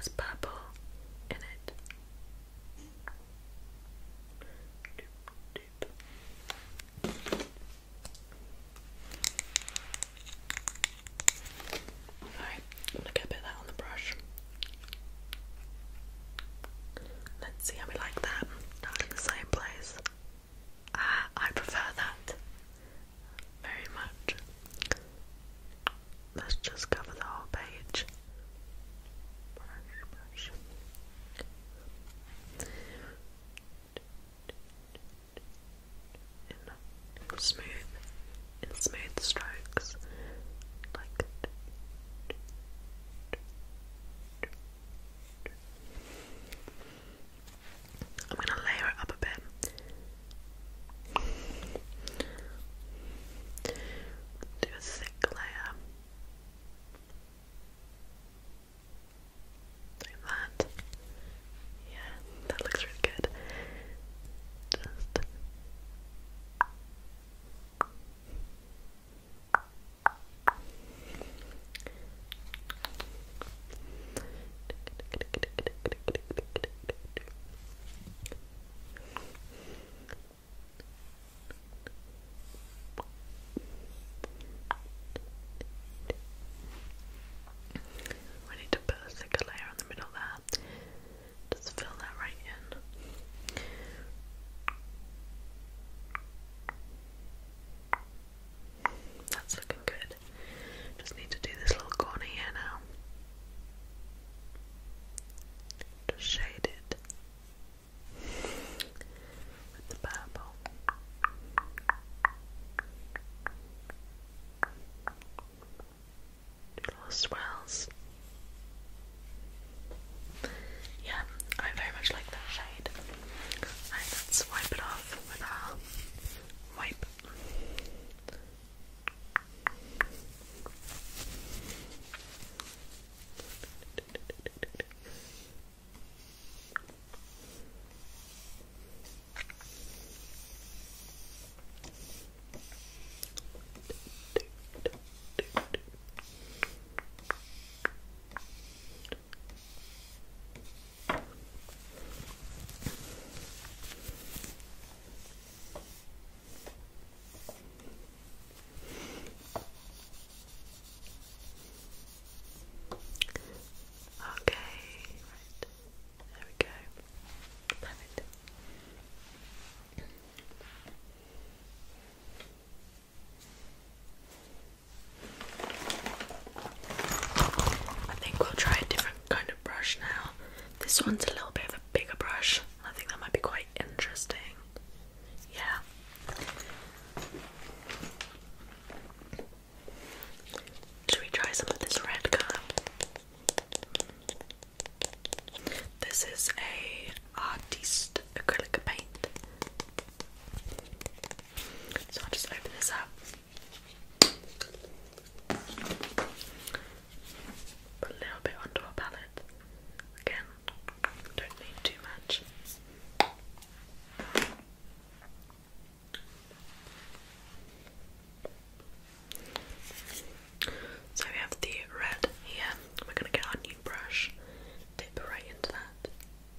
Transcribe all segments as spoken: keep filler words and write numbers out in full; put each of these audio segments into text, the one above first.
has purple in it. Doop, doop. Alright, I'm gonna get a bit of that on the brush. Let's see how we like that. Not in the same place. Ah, I prefer that very much. Let's just cover the whole page. Brush, brush. In smooth, in smooth strokes, like. I'm gonna layer it up a bit. Do a thick layer. Like that. Yeah, that looks really good. Just we need to put a thicker layer on the middle there. Just fill that right in. That's looking good. Just need to do this little corner here now. Just shade it with the purple. Do little swirls. Yeah, I very much like that shade. Right, let's wipe it off with our wipe. Okay, right, there we go. Perfect. I think we'll try a different kind of brush now. This one's a little bit of a bigger brush. I think that might be quite interesting. Yeah. Should we try some of this red colour? This is a artiste acrylic paint. So I'll just open this up. Put a little bit onto our palette. Again, don't need too much. So we have the red here. We're going to get our new brush, dip right into that.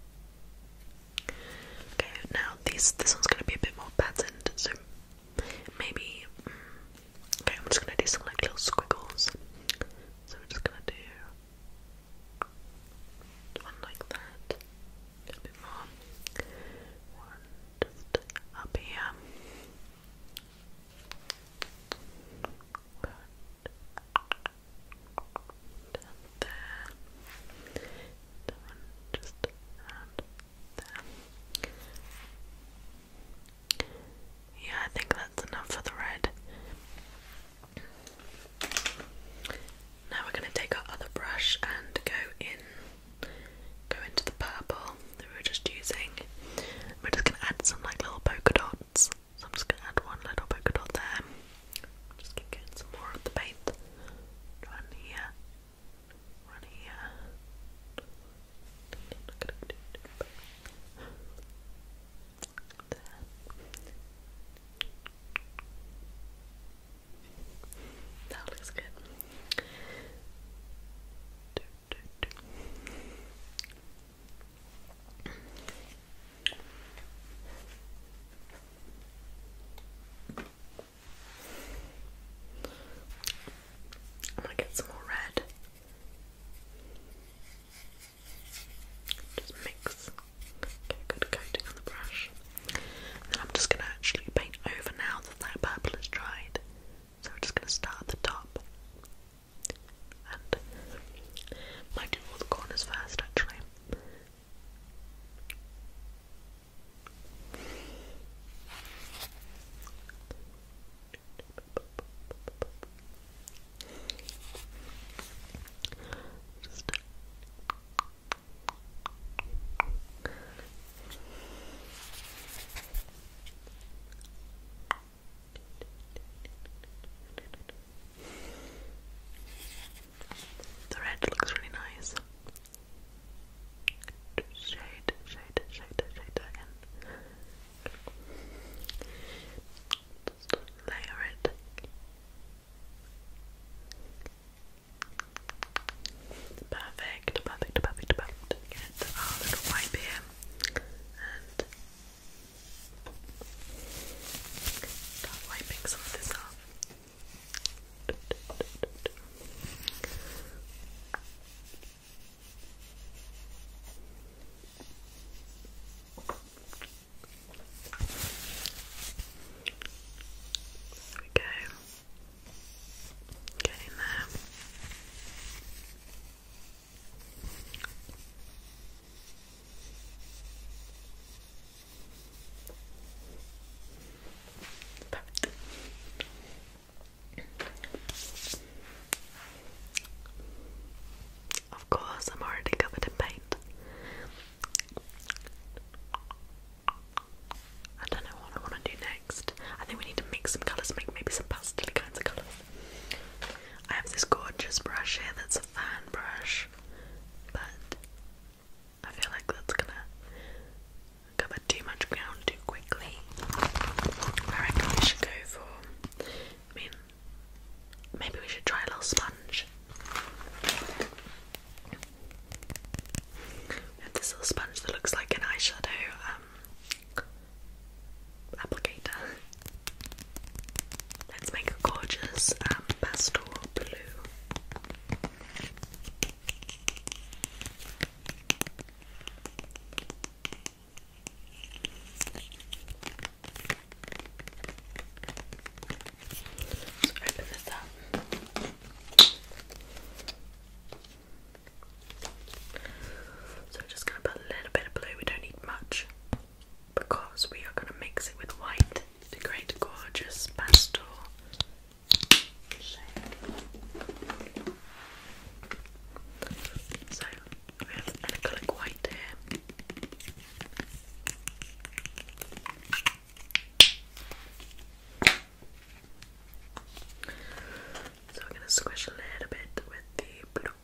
this little sponge that looks like an eyeshadow um, applicator. Let's make a gorgeous um, pastel blue. So open this up. So we're just going to put a little bit of blue, we don't need much, because we are going to mix it with white to create a gorgeous pastel shade. So we have an acrylic white here. So we're going to squish a little bit with the blue.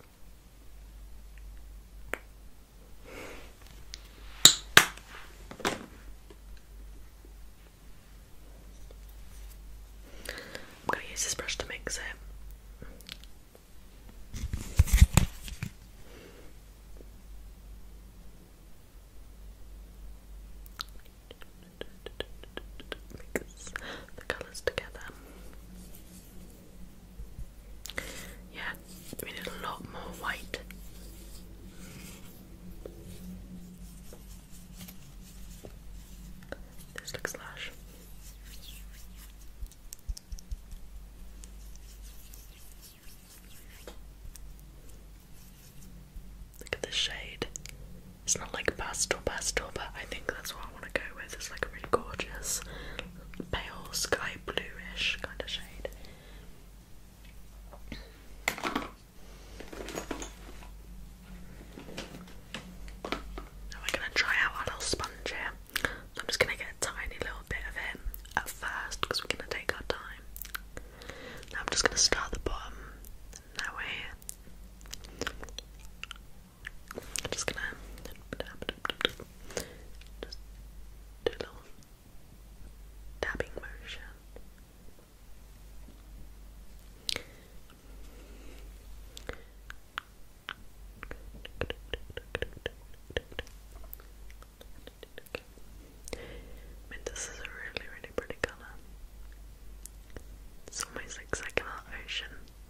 I'm going to use this brush to mix it. Mix the colours together. Yeah, we need a lot more white. This looks lush. Look at this shade. It's not like pastel pastel, but I think that's what I want to go with. It's like a really gorgeous pale sky bluish kind of shade. Now we're going to try out our little sponge here. So I'm just going to get a tiny little bit of it at first because we're going to take our time. Now I'm just going to start at the bottom. Now we're here. I'm just gonna just do a little dabbing motion. I mean, this is a really, really pretty colour. It's almost looks like an ocean.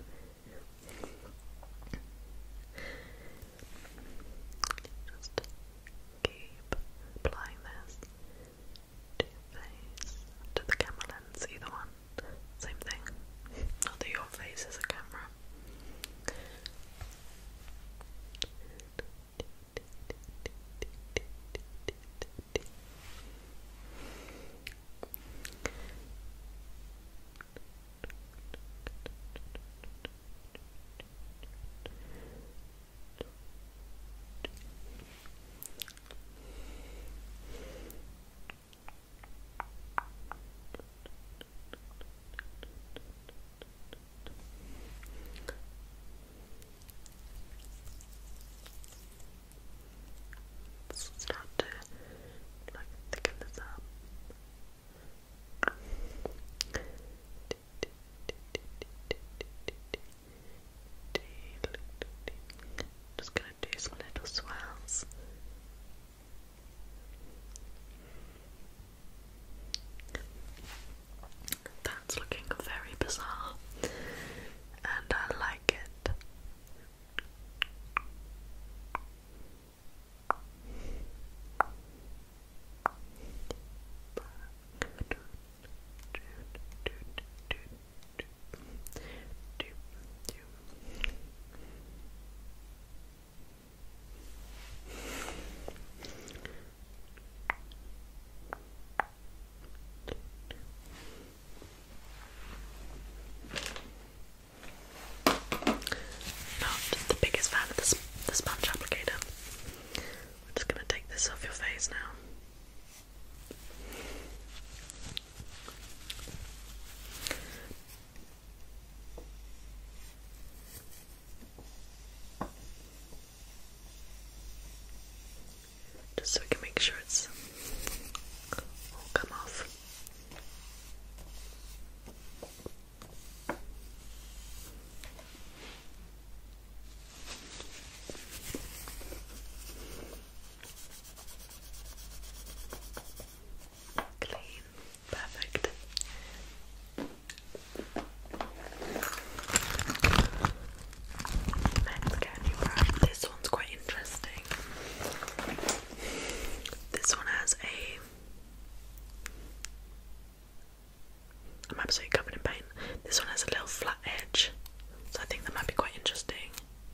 Just keep applying this to your face, to the camera lens, either one, same thing. Not that your face is a camera. Start to like thicken this up. Just gonna do some little swirls. That's looking very bizarre, and I like it. Not the biggest fan of this the sponge applicator. I'm just gonna take this off your face now. Just so we can make sure it's all come off. absolutely covered in paint. This one has a little flat edge, so I think that might be quite interesting.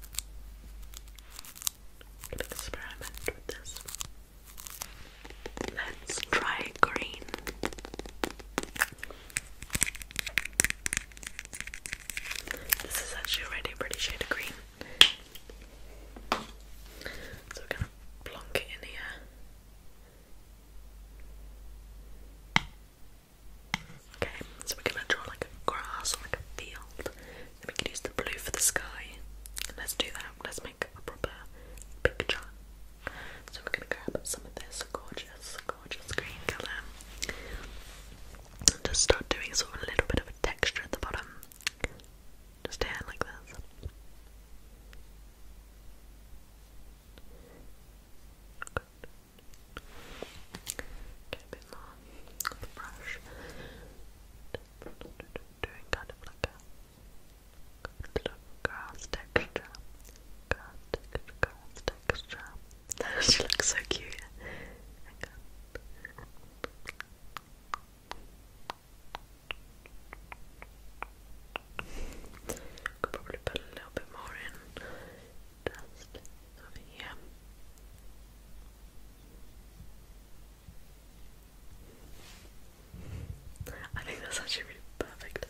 I'm gonna experiment with this. Let's try green. This is actually already a pretty shade of green. So we're gonna plonk it in here. Okay, so we're gonna draw like a grass or like a field. Then we can use the blue for the sky. And let's do that. Let's make a proper picture. So we're gonna grab some of this gorgeous, gorgeous green colour and just start doing sort of a little bit of a texture at the bottom. Just here like this. Get a bit more on the brush. Doing kind of like a little grass texture. Grass texture, grass texture. That she looks so cute. Could probably put a little bit more in. Just over here. I think that's actually really perfect.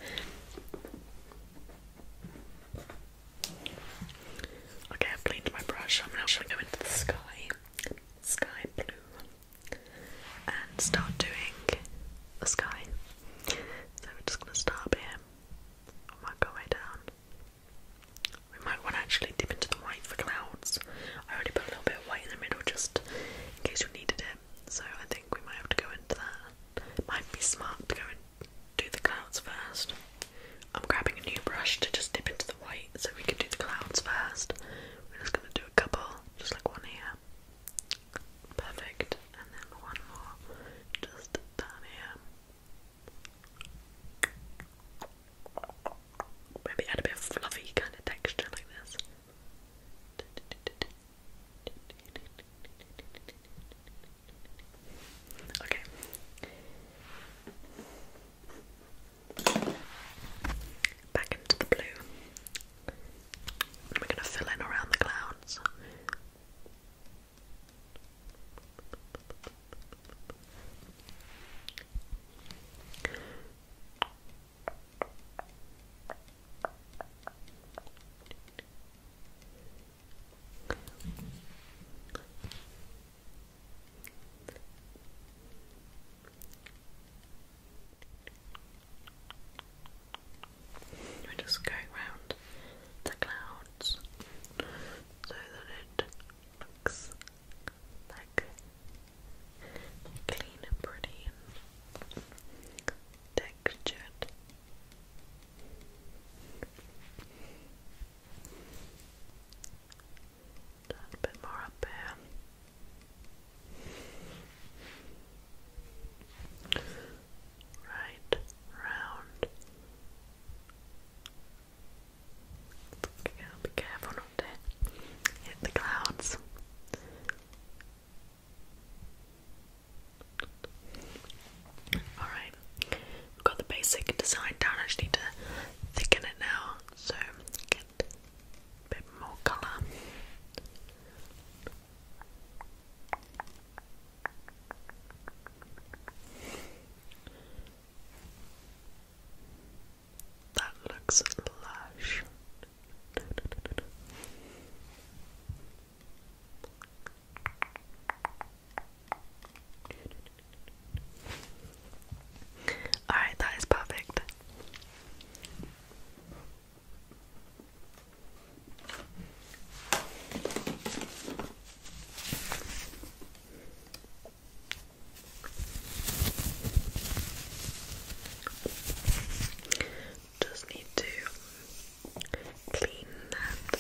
Okay, I've cleaned my brush. I'm now going to go into the sky, sky blue, and start doing the sky. So we're just going to start up here. I might go way down. We might want to actually dip into the white for clouds. I already put a little bit of white in the middle just in case you needed it. So I think we might have to go into that. Might be smart to go and do the clouds first. I'm grabbing a new brush to just dip into the white so we can do the clouds first. We're just going to do a couple, just like one here. Perfect. And then one more just down here. Maybe add a bit of fluffy kind of texture like this. Okay. Back into the blue. We're going to fill in around the clouds. We're just going round the clouds so that it looks like clean and pretty and textured. A bit more up here. Right round. Be careful not to hit the clouds. Alright, we've got the basic design down. I just need to thicken it now, so get a bit more colour. That looks lush. Alright, that is perfect. Just need to clean that.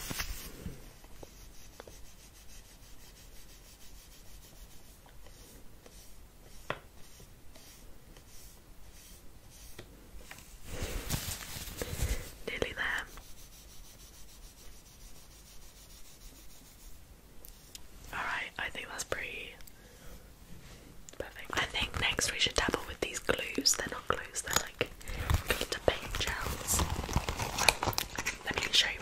Nearly there. Alright, I think that's pretty perfect. I think next we should dabble with these glues. They're not glues, they're like can show you